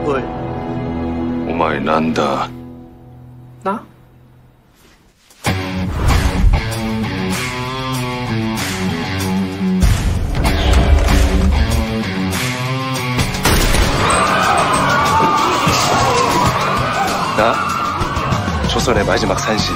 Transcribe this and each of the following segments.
뭘? お前なんだ? 나? 나? 조선의 마지막 산신.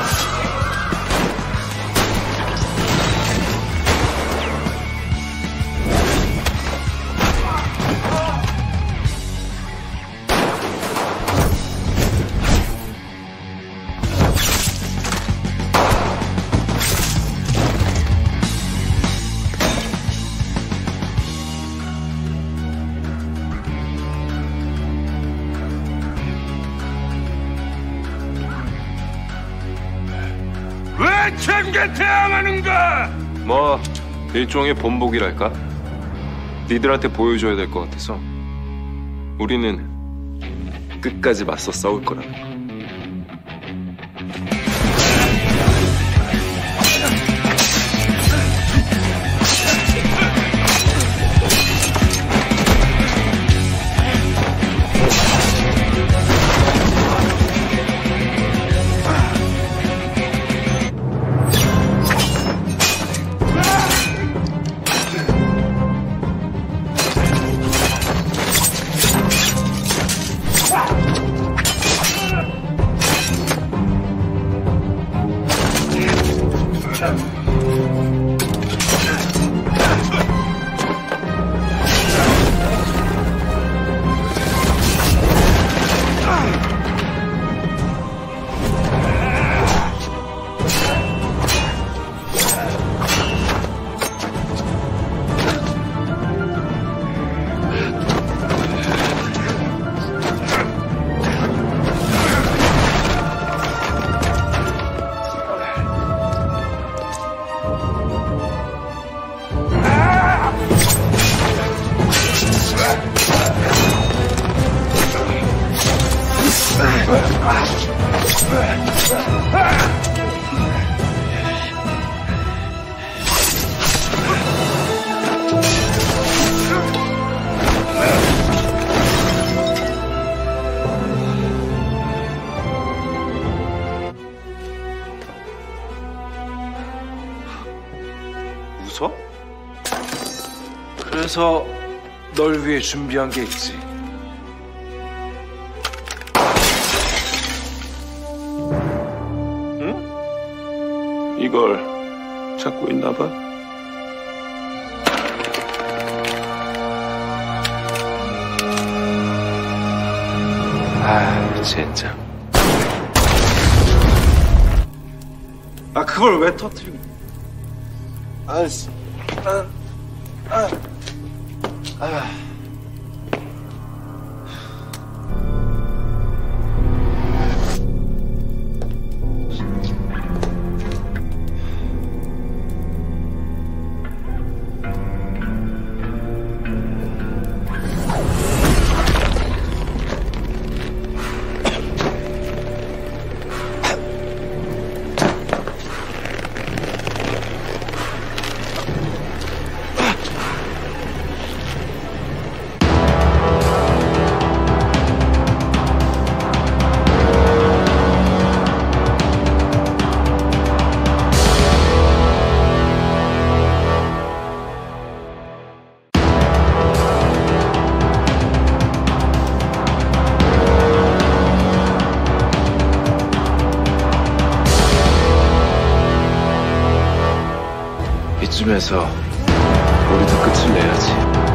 왜 참가 대항하는가? 뭐 일종의 본보기랄까? 니들한테 보여줘야 될 것 같아서 우리는 끝까지 맞서 싸울 거라고. 웃어? 그래서 널 위해 준비한 게 있지. 응? 이걸 찾고 있나 봐. 아, 진짜. 아, 그걸 왜 터뜨리고? 알았어. 이쯤에서 우리도 끝을 내야지.